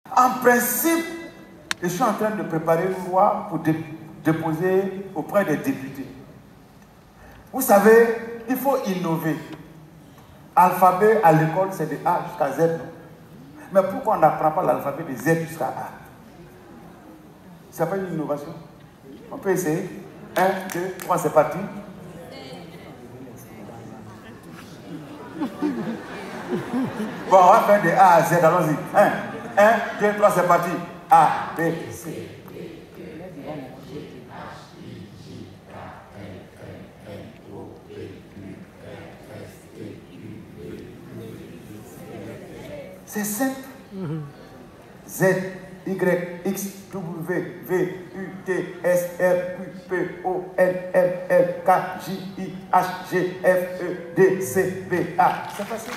En principe, je suis en train de préparer une loi pour déposer auprès des députés. Vous savez, il faut innover. Alphabet à l'école, c'est de A jusqu'à Z. Mais pourquoi on n'apprend pas l'alphabet de Z jusqu'à A? Ça s'appelle une innovation. On peut essayer. 1, 2, 3, c'est parti. Bon, on va faire de A à Z, allons-y. 1, 2, 3, c'est parti. A, B, C. C'est simple. Z, Y, X, W, V, U, T, S, R, Q, P, O, N, M, L, K, J, I, H, G, F, E, D, C, B, A. C'est facile.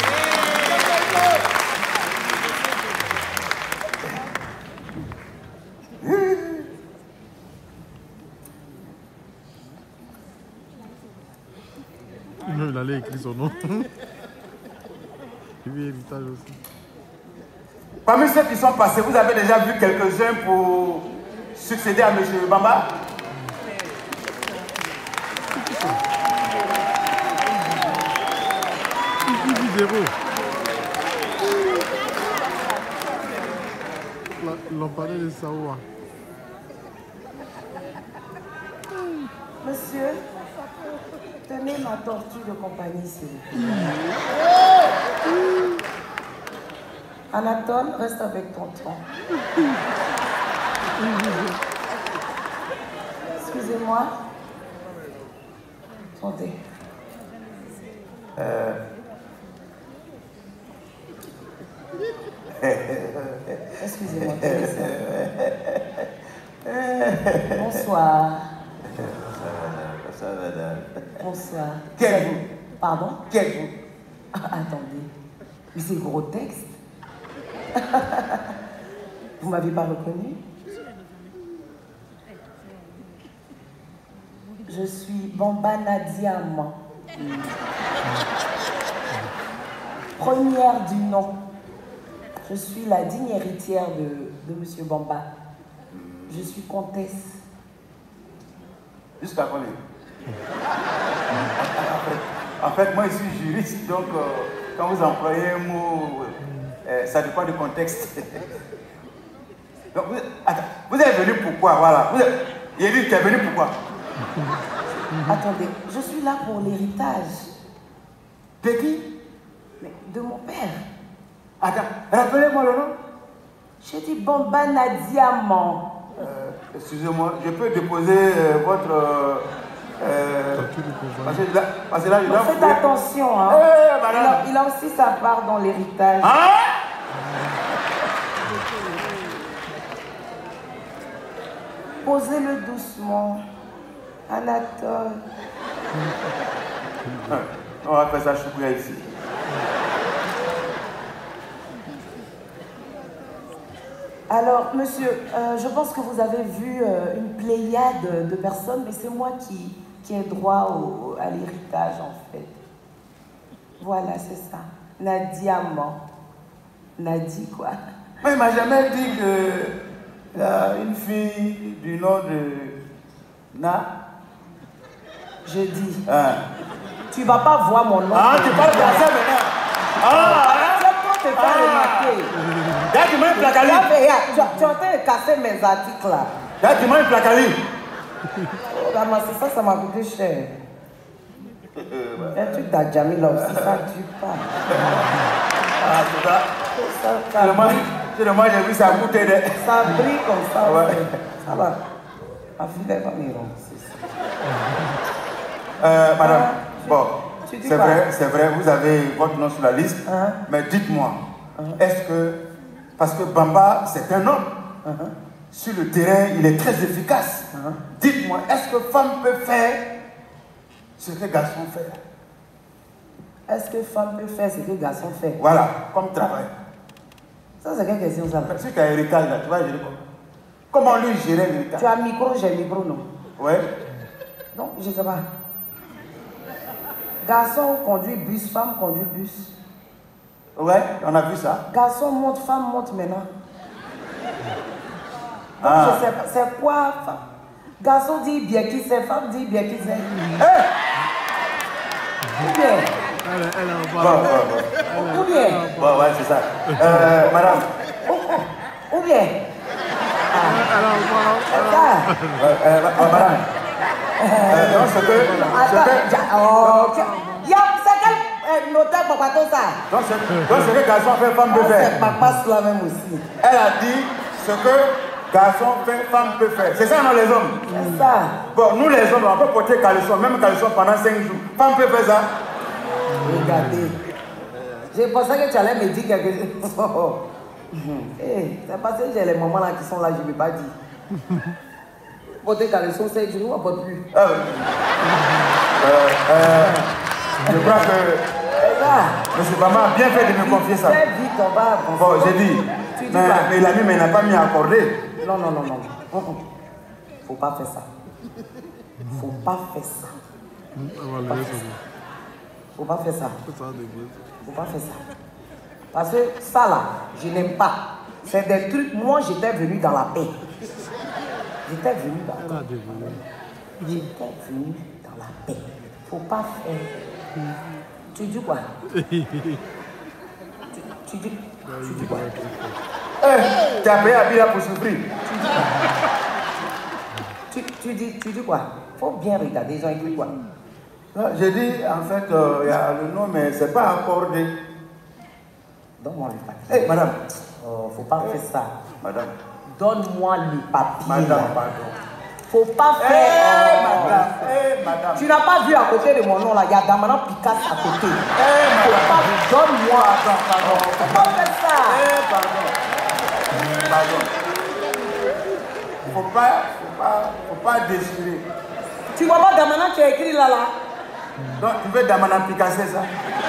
Il allait écrire son nom. Il veut héritage aussi. Parmi ceux qui sont passés, vous avez déjà vu quelques-uns pour succéder à M. Bamba? Il dit zéro. L'on parlait de Saoua. Monsieur, tenez ma tortue de compagnie, s'il vous plaît. Anatole, reste avec tonton. Excusez-moi. Attendez. Excusez-moi. Bonsoir. Bonsoir. Qui êtes-vous? Pardon? Qui êtes-vous? Attendez. Mais c'est gros texte. Vous m'avez pas reconnu? Je suis Bamba Nadiama. Première du nom. Je suis la digne héritière de M. Bamba. Je suis comtesse. Jusqu'à quand? En fait, moi je suis juriste, donc quand vous employez un mot, ça dépend du contexte. Donc, vous êtes venu pourquoi? Voilà. Il dit, tu es venu pourquoi? Attendez, je suis là pour l'héritage. De qui? De mon père. Attends, rappelez-moi le nom. J'ai dit Bamba Nadiama. Excusez-moi, je peux déposer votre... parce que là, il a faites attention, hein. Il a aussi sa part dans l'héritage. Hein? Posez-le doucement. Anatole. On va faire ça choukouya ici. Alors, monsieur, je pense que vous avez vu une pléiade de personnes, mais c'est moi qui ai droit à l'héritage, en fait. Voilà, c'est ça. Nadiama. Nadi, quoi. Mais il m'a jamais dit que une fille du nom de Na. Je dis. Tu vas pas voir mon nom. Ah, tu parles français maintenant. Tu vas te faire remarquer. Là, tu m'as une placali. Tu es en train de casser mes articles là. Là, tu m'as une placali. Oh, ramasser ça m'a coûté cher. Un truc d'Adjami là aussi, ça ne dure pas. Ah, c'est ça. C'est dommage, j'ai vu ça goûter de... Ça brille comme ça. Ouais. Ça va. Ma fille va venir. Madame, bon, c'est vrai, vous avez votre nom sur la liste, mais dites-moi, est-ce que, parce que Bamba, c'est un homme, sur le terrain, il est très efficace, dites-moi, est-ce que femme peut faire ce que garçon fait? Est-ce que femme peut faire ce que garçon fait? Voilà, comme travail. Ça, c'est quelle question ça? Celui qui a héritage, là, tu vas gérer comment lui gérer l'héritage? Tu as micro, j'ai micro, non? Ouais. Donc, je ne sais pas. Garçon conduit bus, femme conduit bus. Ouais, on a vu ça. Garçon monte, femme monte maintenant. Ah. Je sais pas, c'est quoi? Garçon dit bien qui c'est, femme dit bien qui c'est. Ou bien? Elle est en Bon, Ou bien? bon, ouais, c'est ça. Madame. Ou bien? Madame. Non, c'est que... C'est quel notaire papa tout ça? Donc, c'est que garçon fait, femme peut faire. Papa cela même aussi. Elle a dit ce que garçon fait, femme peut faire. C'est ça, non, les hommes? C'est ça. Bon, nous les hommes, on peut porter caleçon, même caleçon pendant 5 jours. Femme peut faire ça? Regardez. J'ai pensé que tu allais me dire quelque chose. C'est parce que j'ai les mamans là qui sont là, je ne vais pas dire. Porter caleçon, 5 jours, on ne porte plus. Je crois que M. Bama a bien fait de me confier ça. Très vite, on va avancer. Bon, j'ai dit. Mais il a mis, mais il n'a pas mis à accorder. Non. Faut pas faire ça. Faut pas faire ça. Faut pas faire ça. Faut pas faire ça. Parce que ça là, je n'aime pas. C'est des trucs, moi j'étais venu dans la paix. J'étais venu dans la paix. J'étais venu dans la paix. Faut pas faire. Tu dis quoi? Tu dis quoi? Tu as payé à Bila pour souffrir. Tu dis quoi? Faut bien regarder, ils ont écrit quoi? J'ai dit, en fait, il y a le nom, mais c'est pas accordé. Donne-moi le papier. Madame. Faut pas faire ça. Madame. Donne-moi le papier. Madame, pardon. Faut pas faire. Madame. Tu n'as pas vu à côté de mon nom là, il y a Damana Picasso à côté. Donne-moi. Pardon. Faut pas faire ça. Pardon. Faut pas déchirer. Tu vois pas Damana qui a écrit là. Donc tu veux Damana Picasso ça?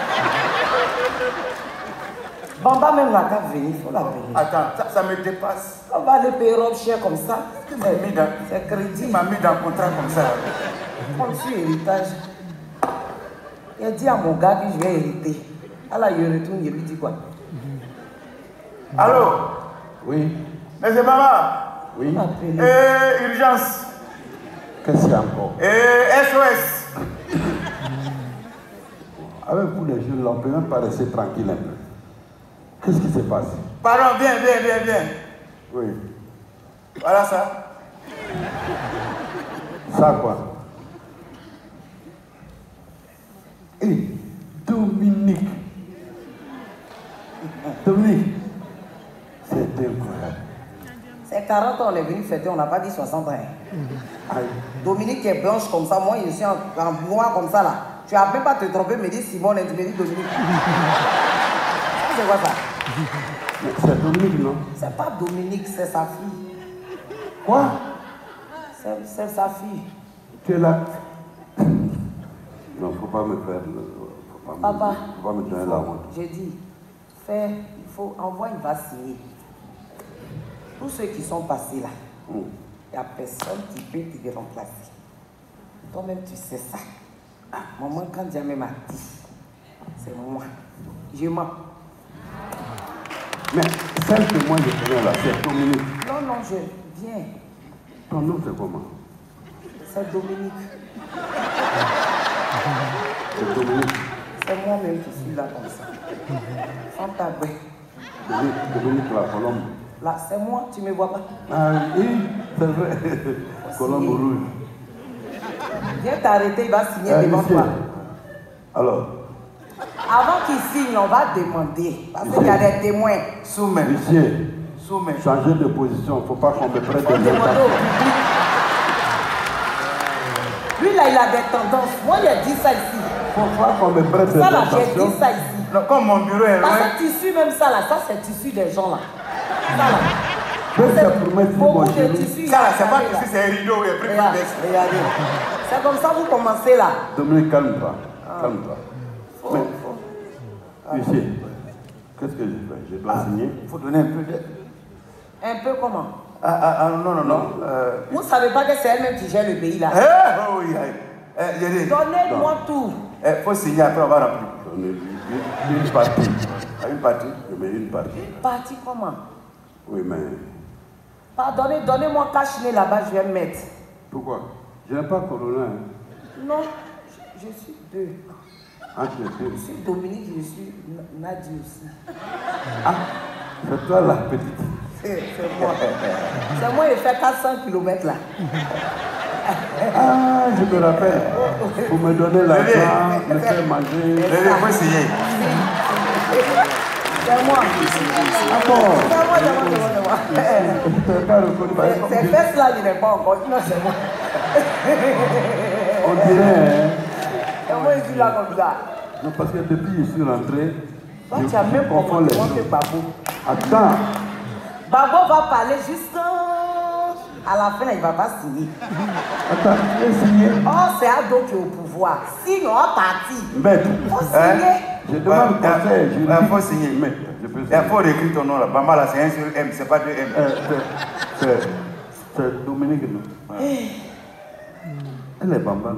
Bamba même la carte venir, il faut la payer. Attends, ça me dépasse. On va les payer robe chère comme ça. C'est crédit. Il m'a mis dans le contrat comme ça. Comme sur héritage. Il a dit à mon gars que je vais hériter. Alors il retourne, il lui dit quoi? Allô? Oui. Monsieur Baba? Oui. Urgence. Qu'est-ce qu'il y a encore? SOS. Avec vous les jeunes, on ne peut même pas rester tranquille un peu. Qu'est-ce qui se passe? Pardon, viens. Oui. Voilà ça. Ça quoi? Hé, Dominique. Dominique. C'est incroyable. C'est 40 ans, on est venu fêter, on n'a pas dit 60 ans. Aïe. Dominique est blanche comme ça, moi je suis en noir comme ça là. Tu n'as même pas te tromper, me dire Simone et tu me dis Dominique. C'est quoi ça? C'est Dominique, non? C'est pas Dominique, c'est sa fille. Quoi? C'est sa fille. Tu es là? Non, faut pas me faire. Papa, faut pas me donner la honte. j'ai dit, il faut envoyer, il va signer. Tous ceux qui sont passés là, il n'y a personne qui peut te remplacer. Toi-même, tu sais ça. Maman, quand jamais m'a dit, c'est moi. Je mens. Mais celle que moi je connais là, c'est Dominique. Non, je viens. Ton nom c'est comment? C'est Dominique. C'est Dominique. C'est moi-même qui suis là comme ça. Fantabé. Dominique la Colombe. Là, c'est moi, tu me vois pas. Ah oui, c'est vrai. Colombe rouge. Viens t'arrêter, il va signer devant toi. Alors? Avant qu'il signe, on va demander. Parce qu'il y a des témoins. Soumet. Monsieur, Soumet. changer de position, il ne faut pas qu'on me prête On des demande au public. Lui là, il a des tendances. Moi, il a dit ça ici. Il ne faut pas qu'on me prête des Ça là, j'ai attentions. dit ça ici. Non, comme mon bureau est Parce loin. que tissu, même ça là, ça c'est tissu des gens là. Ça là. C'est pour mettre Beaucoup mon de genou. tissus. Ça, c'est pas là. que c'est un rideau, il y a plus de Regarde, baisse. regardez. C'est comme ça que vous commencez là. Dominique, calme-toi. Calme-toi. Faut- Mais, faut- monsieur, qu'est-ce que je fais? Je dois signer. Il faut donner un peu d'aide. Un peu comment? Non. Vous ne savez pas que c'est elle-même qui gère le pays là. Oh oui, Yéli. Donnez-moi tout. Il faut signer, après on va remplir. Une partie. Une partie. Je mets une partie. Parti comment? Oui, mais Pardonnez, donnez-moi cache-nez là-bas, je vais me mettre. Pourquoi? Je n'ai pas Corona. Hein. Non, je suis deux. Ah, tu es deux. Je suis Dominique, je suis Nadia aussi. Ah, c'est toi la petite. C'est moi. C'est moi, il fait 400 km là. Ah, je me rappelle. Vous me donnez l'argent, me faire manger. Il faut signer. C'est moi. Ah bon? C'est moi. Je ne t'avais pas reconnu. Ces fesses là, je n'ai pas encore. Non, c'est moi. On dirait, hein? Et moi, je suis là comme ça. Non, parce que depuis que je suis rentré, Toi, tu as même confonds les comportement que choses. Babo. Attends. Babo va parler jusqu'à la fin, là, il ne va pas signer. Attends, tu veux signer? Oh, c'est Ado qui est au pouvoir. Sinon, on parti. Maître. Il faut signer. Je demande conseil. Il faut signer. Maître, je peux Il signer. faut écrire ton nom là. Bamba là, c'est un seul M, c'est pas deux M. C'est Dominique, non? Elle est Bamba.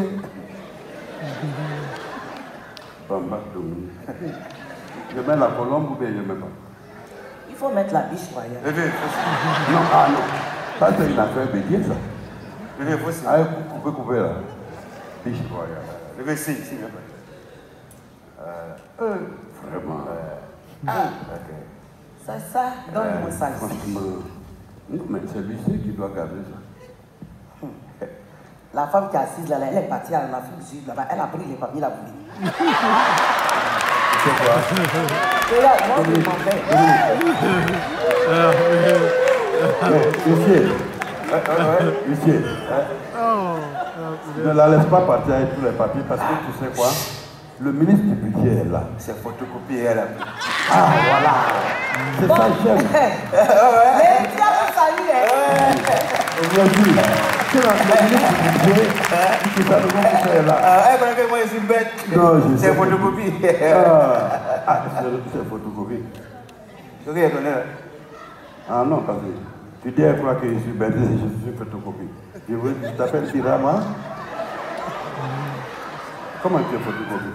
Bamba Dominique. Je mets la colombe ou bien je mets pas? Il faut mettre la biche royale. Non, ah non. Ça, c'est une affaire bédier, ça. Il faut signer. Ah, vous pouvez couper là. Biche royale. Je vais signer. Vraiment. C'est ça, donne-moi ça. Franchement. Non, mais c'est lui qui doit garder ça. La femme qui est assise là, elle est partie à l'Afrique du Sud là-bas. Elle a pris les papiers, la voulu. C'est quoi? Et là, moi, je m'en vais. Monsieur, ne la laisse pas partir avec tous les papiers parce que tu sais quoi? Le ministre du budget est là. C'est photocopié, elle a pris. Ah, voilà. C'est ça, j'aime. Mais tu as tout salué, hein? Aujourd'hui, c'est le ministre du budget qui t'a demandé que tu es là. Que moi je suis bête. Non, je sais. C'est photocopie. Ah, c'est photocopie. Je vais donner là. Ah non, parce que tu dis à toi que je suis bête et je suis photocopie. Je t'appelle Pirama. Comment tu es photocopie?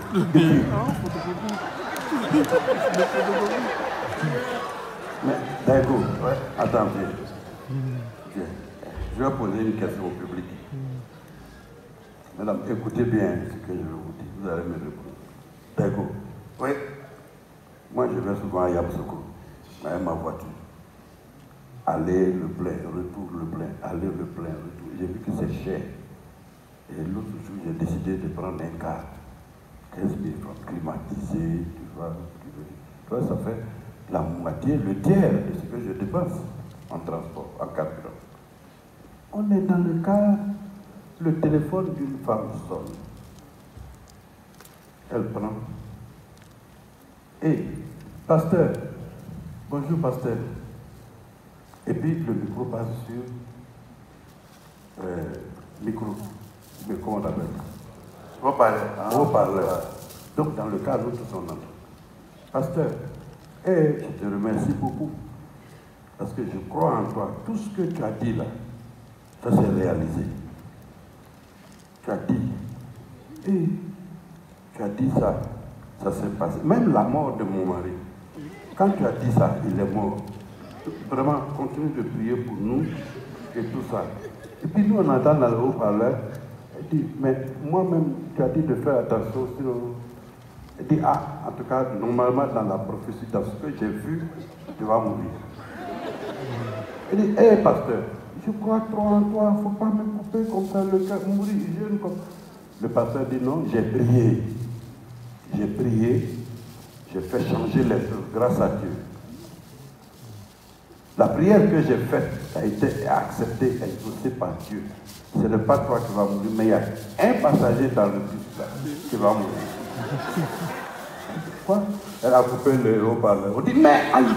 Mais d'accord, attends, viens. Je vais poser une question au public. Madame, écoutez bien ce que je vais vous dire. Vous allez me répondre. D'accord. Oui. Moi, je vais souvent à Yamoussoukro, avec ma voiture. Aller, le plein, retour, le plein, aller, le plein, retour. J'ai vu que c'est cher. Et l'autre jour, j'ai décidé de prendre un car. 15 000 francs climatisé, tu vois. Tu vois, ça fait la moitié, le tiers de ce que je dépense en transport, en carburant. On est dans le car, le téléphone d'une femme sonne. Elle prend. Hé, pasteur, bonjour pasteur. Et puis le micro passe sur micro. Mais comment on appelle ça? Haut-parleur. Donc dans le cas, nous tous on entend. Pasteur, je te remercie beaucoup. Parce que je crois en toi. Tout ce que tu as dit là, ça s'est réalisé. Tu as dit. Et tu as dit ça, ça s'est passé. Même la mort de mon mari. Quand tu as dit ça, il est mort. Vraiment, continue de prier pour nous et tout ça. Et puis nous, on entend dans le haut-parleur, il dit, mais moi-même, tu as dit de faire attention, sinon... Il dit, ah, en tout cas, normalement, dans la prophétie, dans ce que j'ai vu, tu vas mourir. Il dit, hé, pasteur, je crois trop en toi, il ne faut pas me couper comme ça, le cœur, mourir jeune comme... Le pasteur dit, non, j'ai prié. J'ai prié, j'ai fait changer les choses grâce à Dieu. La prière que j'ai faite a été acceptée et exaucée par Dieu. Ce n'est pas toi qui vas mourir, mais il y a un passager dans le bus là qui va mourir. Quoi? Elle a coupé le haut-parleur. On dit, mais aïe!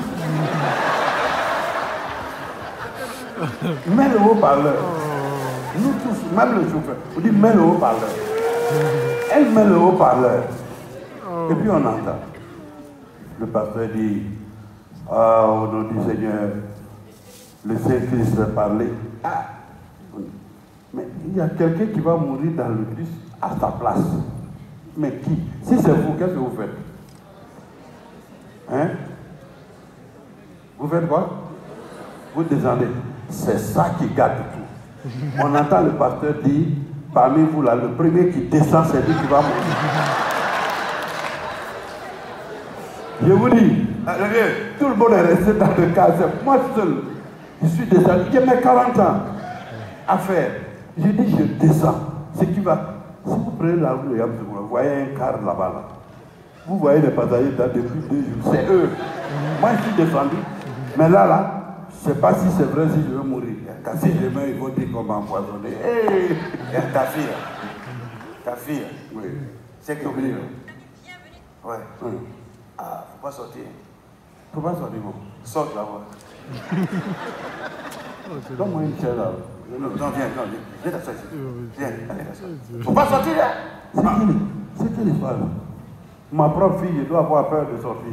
Mets le haut-parleur. Nous tous, même le chauffeur, on dit, mets le haut-parleur. Elle met le haut-parleur. Et puis on entend. Le pasteur dit, ah, au nom du Seigneur, le Saint-Christ va parler. Ah, mais il y a quelqu'un qui va mourir dans le bus à sa place. Mais qui? Si c'est vous, qu'est-ce que vous faites? Hein? Vous faites quoi? Vous descendez. C'est ça qui gâte tout. On entend le pasteur dire, parmi vous là, le premier qui descend, c'est lui qui va mourir. Je vous dis, tout le monde est resté dans le cas. Moi seul, je suis descendu. J'ai mes 40 ans à faire. J'ai dit, je descends. Ce qui va. Si vous prenez la rue, vous voyez un car là-bas. Là. Vous voyez les passagers depuis 2 jours. C'est eux. Moi, je suis descendu. Mais là, je ne sais pas si c'est vrai, si je veux mourir. Si je meurs, ils vont dire qu'on m'a empoisonné. Hey, ta fille. Ta fille. oui. C'est que Bienvenue. Ouais. Ah, faut pas sortir. Faut pas sortir, bon. Sorte là-bas. Donne-moi une chaise là. Non, viens, viens t'asseoir ici. Viens, allez, t'asseoir. Faut pas sortir là. C'est quelle histoire là? Ma propre fille, je dois avoir peur de sortir.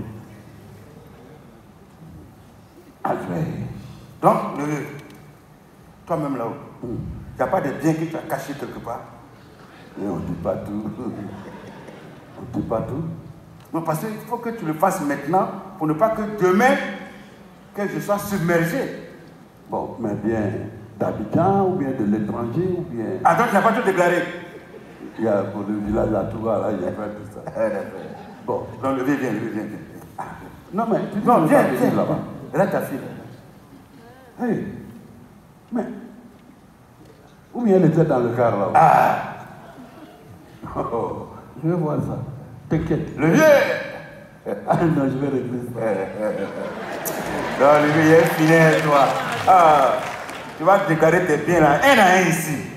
Donc, toi-même là-haut, il n'y a pas de bien que tu as caché quelque part. Et on ne dit pas tout. On ne dit pas tout. Non, parce qu'il faut que tu le fasses maintenant pour ne pas que demain, que je sois submergé. Bon, mais bien d'Abidjan ou bien de l'étranger ou bien. Ah, donc tu n'as pas tout déclaré. Il y a pour le village là, tout va là, il y a pas tout ça. Bon, donc viens. Non, mais tu Non, viens là-bas. Là, ta fille. Hey, mais. Où bien elle était dans le car là? Ah! Oh, je vais voir ça. T'inquiète. Le vieux! Ah non, je vais régler ça. Non, le vieux, il est fini, toi. Ah, tu vas déclarer tes biens là, un à un ici.